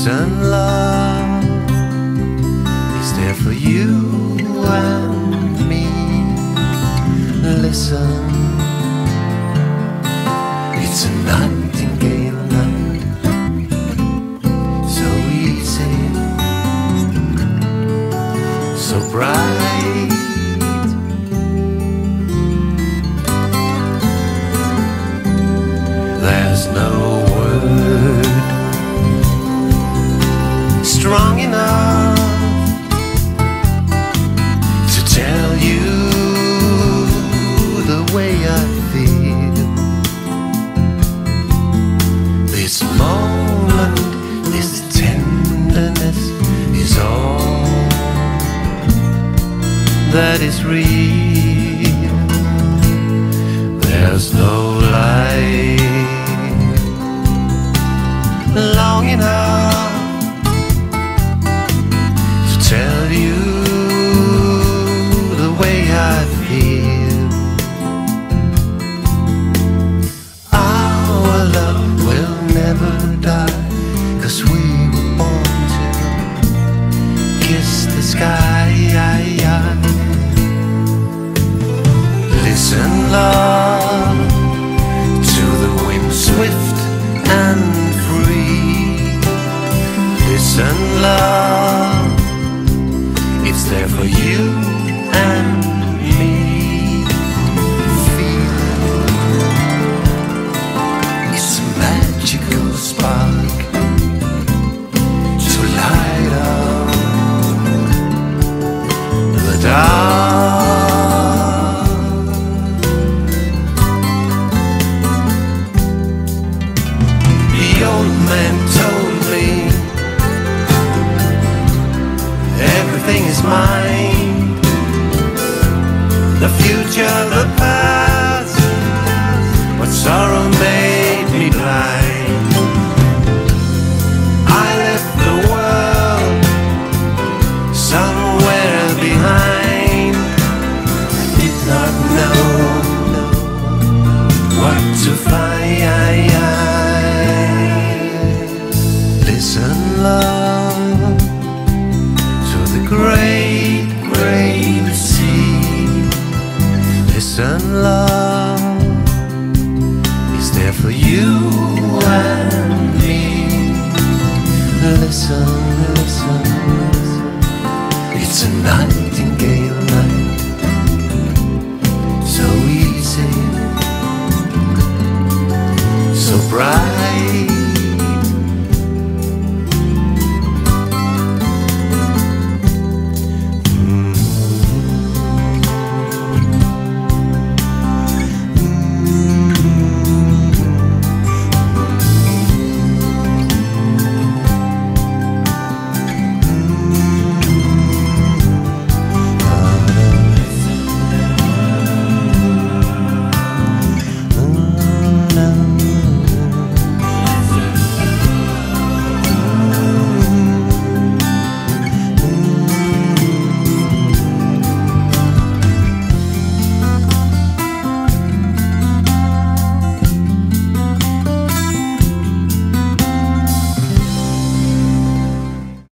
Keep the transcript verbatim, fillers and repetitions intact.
Listen, love is there for you and me. Listen, it's a nightingale night, so easy, so bright. There's no word strong enough to tell you the way I feel. This moment, this tenderness is all that is real. There's no light long enough to tell you the way I feel. Our love will never die, 'cause we were born to kiss the sky. Listen, love, to the wind swift and free. Listen, love, it's there for you and me. Feel it's a magical spark to light up the dark. The old man told me everything is mine, the future, the past, but sorrow made me blind. I left the world somewhere behind. I did not know what to find. Listen, love, to the great, great sea. Listen, love, is there for you and me. Listen, listen, listen, it's a nightingale night, so easy, so bright.